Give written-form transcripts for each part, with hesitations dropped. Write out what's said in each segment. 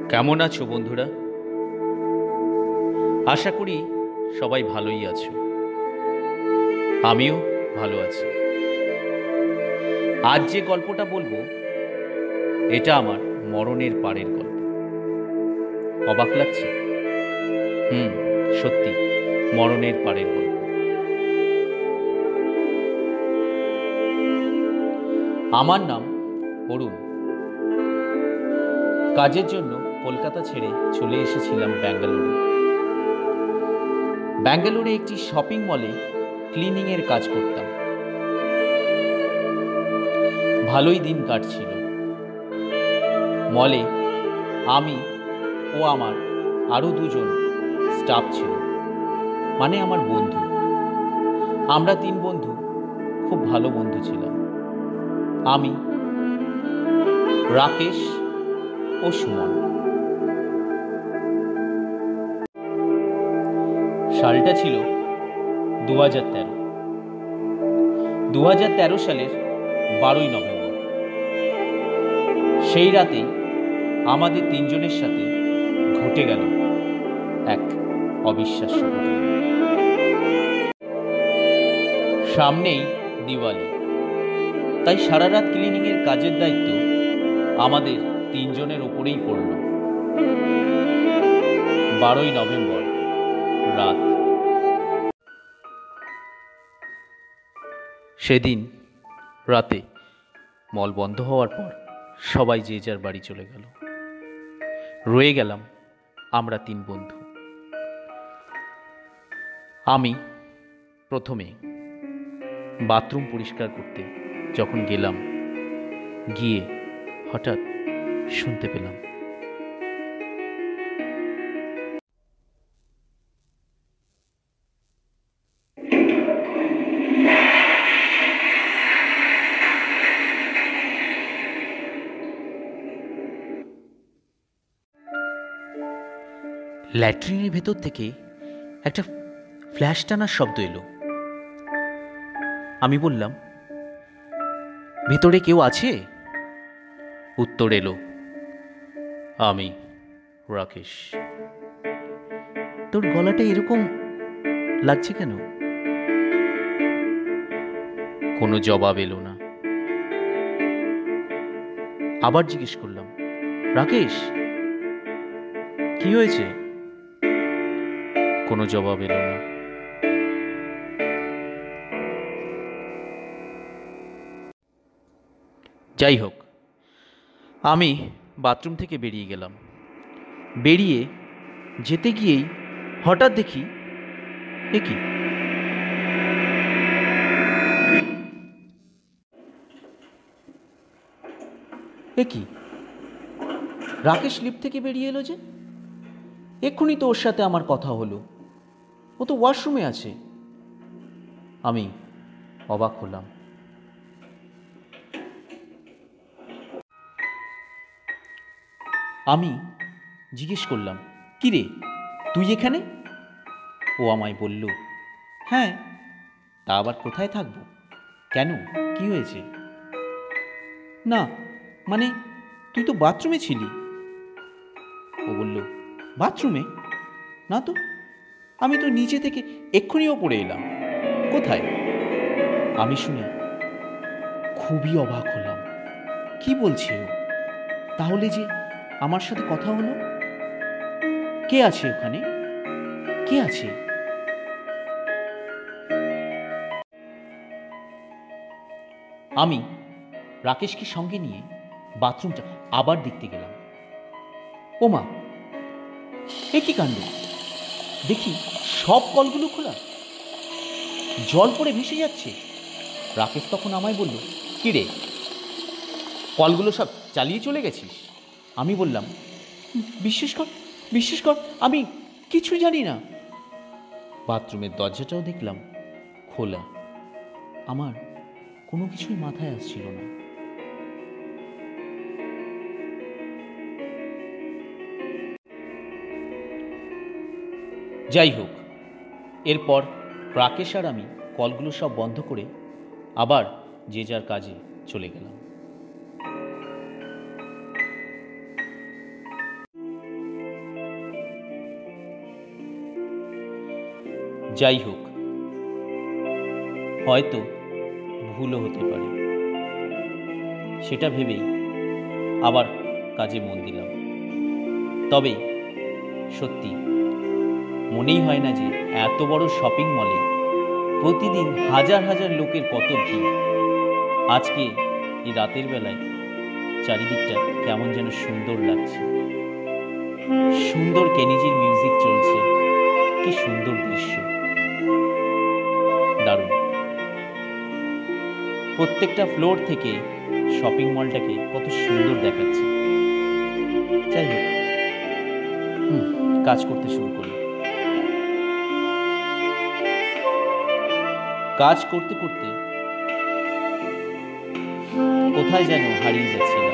কেমন আছো বন্ধুরা? আশা করি সবাই ভালোই আছো। আমিও ভালো আছি। আজ যে গল্পটা বলবো এটা আমার মরণের পাড়ের গল্প। অবাক লাগছে? সত্যি মরণের পাড়ের গল্প। আমার নাম অরুণ। কাজের জন্য কলকাতা ছেড়ে চলে এসেছিলাম ব্যাঙ্গালোরে। ব্যাঙ্গালোরে একটি শপিং মলে ক্লিনিংয়ের কাজ করতাম। ভালোই দিন কাটছিল। মলে আমি ও আমার আরও দুজন স্টাফ ছিল, মানে আমার বন্ধু। আমরা 3 বন্ধু খুব ভালো বন্ধু ছিলাম। আমি, রাকেশ ও সুমন। সালটা ছিল 2013। 2013 সালের 12ই নভেম্বর। সেই রাতেই আমাদের 3 জনের সাথে ঘটে গেল এক অবিশ্বাস্য ঘটনা। সামনেই দিওয়ালি, তাই সারা রাত ক্লিনিংয়ের কাজের দায়িত্ব আমাদের 3 জনের ওপরেই পড়ল। 12ই নভেম্বর রাত। সেদিন রাতে মল বন্ধ হওয়ার পর সবাই যে যার বাড়ি চলে গেল। রয়ে গেলাম আমরা 3 বন্ধু। আমি প্রথমে বাথরুম পরিষ্কার করতে যখন গেলাম, গিয়ে হঠাৎ শুনতে পেলাম ল্যাট্রিনের ভেতর থেকে একটা ফ্ল্যাশ টানার শব্দ এলো। আমি বললাম, ভেতরে কেউ আছে? উত্তর এলো, আমি রাকেশ। তোর গলাটা এরকম লাগছে কেন? কোনো জবাব এলো না। আবার জিজ্ঞেস করলাম, রাকেশ কি হয়েছে? কোনো জবাব এলো না। যাই হোক, আমি বাথরুম থেকে বেরিয়ে গেলাম। বেরিয়ে যেতে গিয়েই হঠাৎ দেখি, এ কি? এ কি? রাকেশ লিফট থেকে বেরিয়ে এলো যে? এক্ষুনি তো ওর সাথে আমার কথা হলো। ও তো ওয়াশরুমে আছে। আমি অবাক হলাম। আমি জিজ্ঞেস করলাম, কি রে, তুই এখানে? ও আমায় বলল, হ্যাঁ, তা আবার কোথায় থাকবো? কেন, কি হয়েছে? না, মানে তুই তো বাথরুমে ছিলি। ও বলল, বাথরুমে? না তো, আমি তো নিচে থেকে এক্ষুনিও পড়ে এলাম। কোথায়? আমি শুনে খুবই অবাক হলাম। কি বলছে ও? তাহলে যে আমার সাথে কথা হলো, কে আছে ওখানে? কে আছে? আমি রাকেশকে সঙ্গে নিয়ে বাথরুমটা আবার দেখতে গেলাম। ওমা, এ কি কাণ্ড! দেখি সব কলগুলো খোলা, জল পড়ে ভেসে যাচ্ছে। রাকেশ তখন আমায় বলল, কি রে, কলগুলো সব চালিয়ে চলে গেছিস? আমি বললাম, বিশ্বাস কর, বিশ্বাস কর, আমি কিছু জানি না। বাথরুমের দরজাটাও দেখলাম খোলা। আমার কোনো কিছুই মাথায় আসছিল না। যাই হোক, এরপর রাকেশ আর আমি কলগুলো সব বন্ধ করে আবার যে যার কাজে চলে গেলাম। যাই হোক, হয়তো ভুলও হতে পারে, সেটা ভেবেই আবার কাজে মন দিলাম। তবে সত্যি মনেই হয় না যে এত বড় শপিং মলে প্রতিদিন হাজার হাজার লোকের কত ভিড়। আজকে এই রাতের বেলায় চারিদিকটা কেমন যেন সুন্দর লাগছে। সুন্দর কেনিজির মিউজিক চলছে, কি সুন্দর দৃশ্য, দারুণ। প্রত্যেকটা ফ্লোর থেকে শপিং মলটাকে কত সুন্দর দেখাচ্ছে। যাই হোক, কাজ করতে শুরু করি। কাজ করতে করতে কোথায় যেন হারিয়ে যাচ্ছিলাম।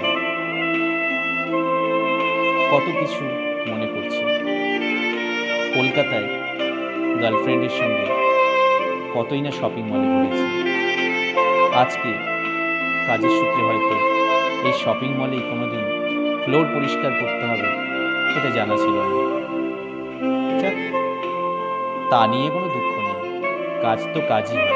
কত কিছু মনে পড়ছে। কলকাতায় গার্লফ্রেন্ডের সঙ্গে কতই না শপিং মলে ঘুরেছি। আজকে কাজের সূত্রে হয়তো এই শপিং মলেই কোনোদিন ফ্লোর পরিষ্কার করতে হবে, এটা জানা ছিল না। যাক, তা নিয়ে কোনো দুঃখ নেই, কাজ তো কাজই হয়।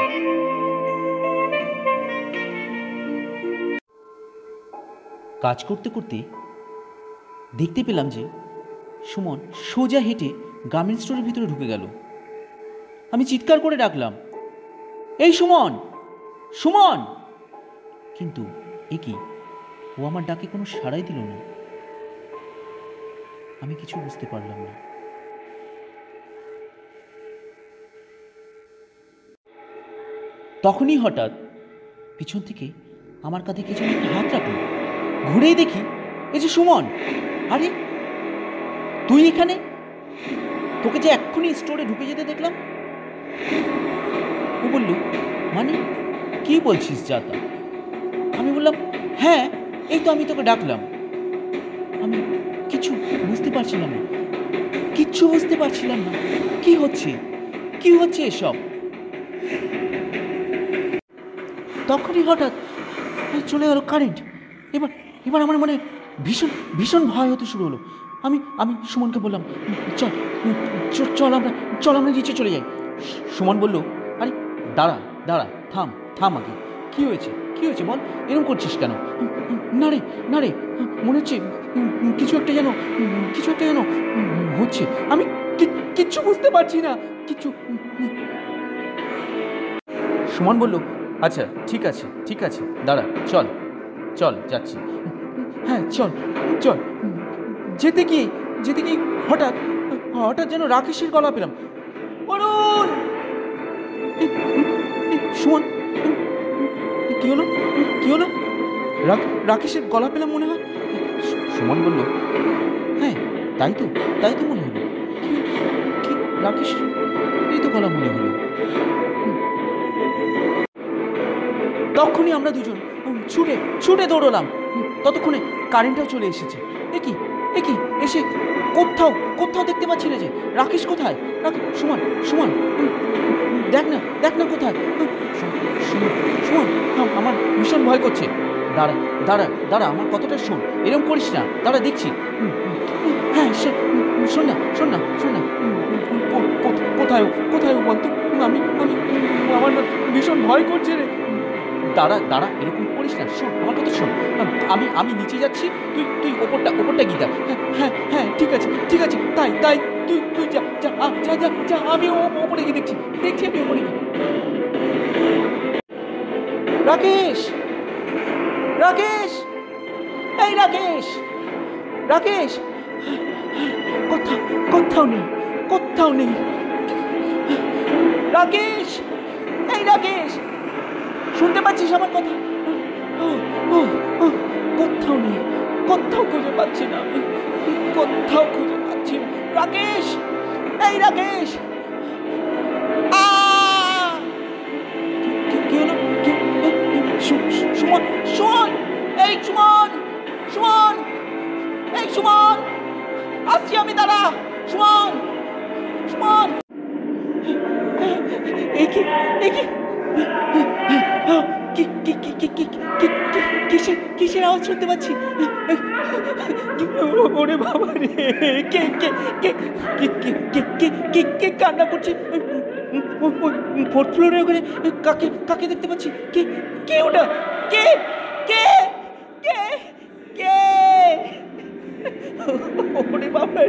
কাজ করতে করতে দেখতে পেলাম যে সুমন সোজা হেঁটে গার্মেন্টস স্টোরের ভিতরে ঢুকে গেল। আমি চিৎকার করে ডাকলাম, এই সুমন, সুমন! কিন্তু এ কি, ও আমার ডাকে কোনো সাড়াই দিল না। আমি কিছু বুঝতে পারলাম না। তখনই হঠাৎ পিছন থেকে আমার কাঁধে কিছু একটা হাত রাখলো। ঘুরেই দেখি এই যে সুমন। আরে তুই এখানে? তোকে যে এক্ষুনি স্টোরে ঢুকে যেতে দেখলাম। ও বলল, মানে কি বলছিস যা তা? আমি বললাম, হ্যাঁ এই তো আমি তোকে ডাকলাম। আমি কিছু বুঝতে পারছিলাম না, কিচ্ছু বুঝতে পারছিলাম না। কি হচ্ছে, কি হচ্ছে এসব? তখনই হঠাৎ চলে গেল কারেন্ট। এবার এবার আমার মনে ভীষণ ভীষণ ভয় হতে শুরু হলো। আমি আমি সুমনকে বললাম, চল চল আমরা নিচে চলে যাই। সুমন বলল, আরে দাঁড়া দাঁড়া, থাম থাম আগে, কি হয়েছে কি হয়েছে বল, এরকম করছিস কেন? না রে মনে হচ্ছে কিছু একটা যেন হচ্ছে। আমি কিচ্ছু বুঝতে পারছি না কিচ্ছু। সুমন বলল, আচ্ছা ঠিক আছে দাঁড়া, চল যাচ্ছি। হ্যাঁ চল। যেতে গিয়ে হঠাৎ যেন রাকেশের গলা পেলাম। অরুণ! সুমন, কি হলো? রাকেশের গলা পেলাম মনে হয়। সুমন বলল, হ্যাঁ তাই তো মনে হলো। কি রাকেশের এই তো গলা মনে হলো। তখনই আমরা দুজন ছুটে দৌড়লাম। ততক্ষণে কারেন্টটাও চলে এসেছে। এ কি এসে কোথাও দেখতে পাচ্ছি না যে রাকেশ কোথায়। সুমন দেখ না কোথায়। সুমন, আমার ভীষণ ভয় করছে। দাঁড়া আমার কথাটা শোন, এরকম করিস না, দাঁড়া দেখছি। হ্যাঁ শোন না কোথায় বলতো? আমি আমার ভীষণ ভয় করছে রে। দাঁড়া এরকম করিস না, শোন আমার কথা শোন। আমি নিচে যাচ্ছি, তুই ওপরটা গিয়ে দেখ। হ্যাঁ ঠিক আছে তাই তুই যা আমি ওপরে গিয়ে দেখছি আমি ওপরে গিয়ে। রাকেশ এই রাকেশ কোথাও নেই। রাকেশ, শুনতে পাচ্ছিস আমার কথা? কোথাও খুঁজে পাচ্ছি না আমি, রাকেশ! কি হলো? সুমন! সুমন! আসছি আমি, দাঁড়া! সুমন! কিসের আওয়াজ শুনতে পাচ্ছি? ওরে বাবা রে, কে কান্না করছে? ফোর্থ ফ্লোরে ওখানে কাকে কাকে দেখতে পাচ্ছি? কে কে ওটা? কে কে কে কে? ওরে বাবা!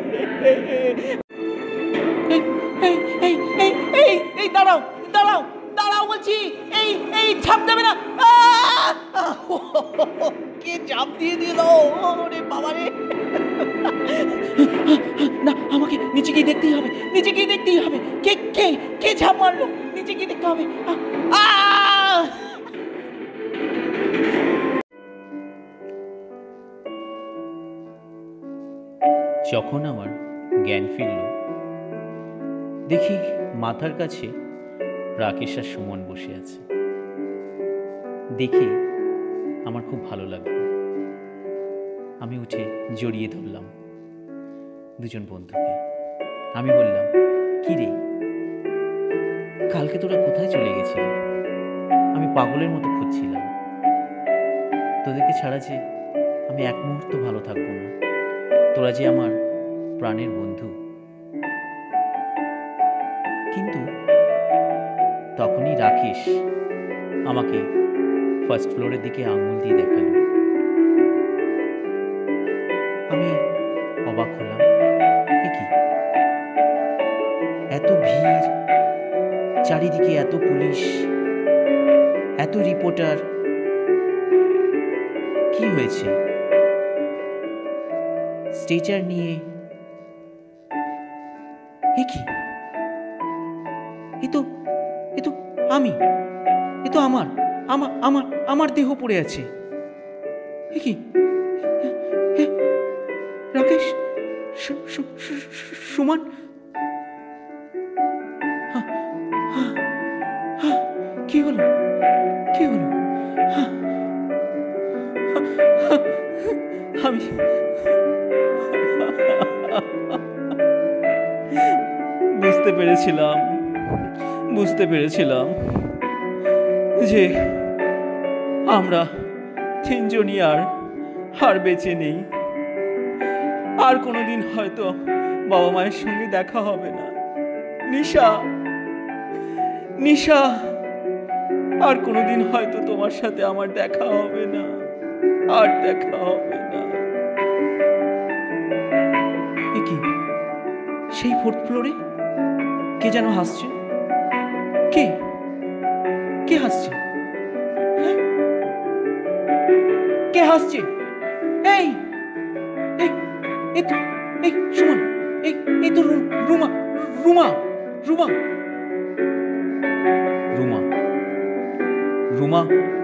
এই এই এই এই এই এই দাঁড়াও দাঁড়াও দাঁড়াও বলছি! এই এই ঝাঁপ দেবে না! কে ঝাঁপ দিয়ে দিল! ওরে বাবা রে! না, আমাকে নিচে গিয়ে দেখতেই হবে, নিচে গিয়ে দেখতেই হবে। কে কে কে ঝাঁপ মারলো? নিচে গিয়ে দেখতে হবে। যখন আমার জ্ঞান ফিরল, দেখি মাথার কাছে রাকেশ আর সুমন বসে আছে। দেখে আমার খুব ভালো লাগলো। আমি উঠে জড়িয়ে ধরলাম দুজন বন্ধুকে। আমি বললাম, কি রে, কালকে তোরা কোথায় চলে গেছিলি? আমি পাগলের মতো খুঁজছিলাম। তোদেরকে ছাড়া যে আমি এক মুহূর্ত ভালো থাকবো না। তোরা যে আমার প্রাণের বন্ধু। কিন্তু তখনই রাকেশ আমাকে ফার্স্ট ফ্লোরের দিকে আঙুল দিয়ে দেখালো। আমি অবাক হলাম। কি এত ভিড়, চারিদিকে এত পুলিশ, এত রিপোর্টার, কি হয়েছে? স্ট্রেচার নিয়ে কি? এ তো আমি, এ তো আমার আমার আমার আমার দেহ পড়ে আছে। কি রাকেশ, সুমন, কি হলো? কি হলো? আমি বুঝতে পেরেছিলাম যে আমরা তিনজনই আর বেঁচে নেই। আর কোনোদিন হয়তো বাবা মায়ের সঙ্গে দেখা হবে না। নিশা, আর কোনোদিন হয়তো তোমার সাথে আমার দেখা হবে না, আর দেখা হবে না। কি সেই ফোর্থ ফ্লোরে কে যেন হাসছে? কে কে হাসছে? কে হাসছে? এই এই এই সুমন, এই তো রুমা রুমা রুমা রুমা রুমা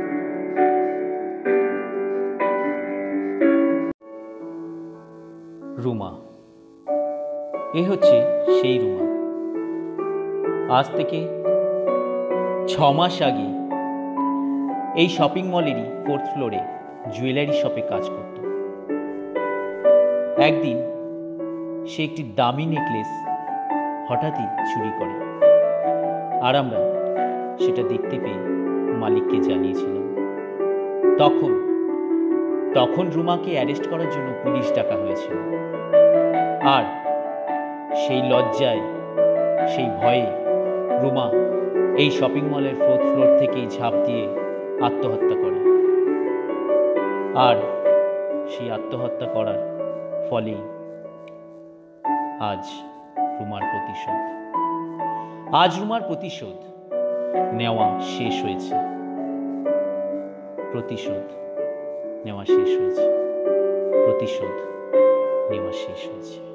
রুমা এ হচ্ছে সেই রুমা। আজ থেকে 6 মাস আগে এই শপিং মলেরই ফোর্থ ফ্লোরে জুয়েলারি শপে কাজ করত। একদিন সে একটি দামি নেকলেস হঠাৎই চুরি করে, আর আমরা সেটা দেখতে পেয়ে মালিককে জানিয়েছিলাম। তখন রুমাকে অ্যারেস্ট করার জন্য পুলিশ ডাকা হয়েছিল। আর সেই লজ্জায়, সেই ভয়ে রুমা এই শপিং মলের ফোর্থ ফ্লোর থেকেই ঝাঁপ দিয়ে আত্মহত্যা করে। আর সেই আত্মহত্যা করার ফলেই আজ রুমার প্রতিশোধ নেওয়া শেষ হয়েছে। প্রতিশোধ নেওয়া শেষ হয়েছে।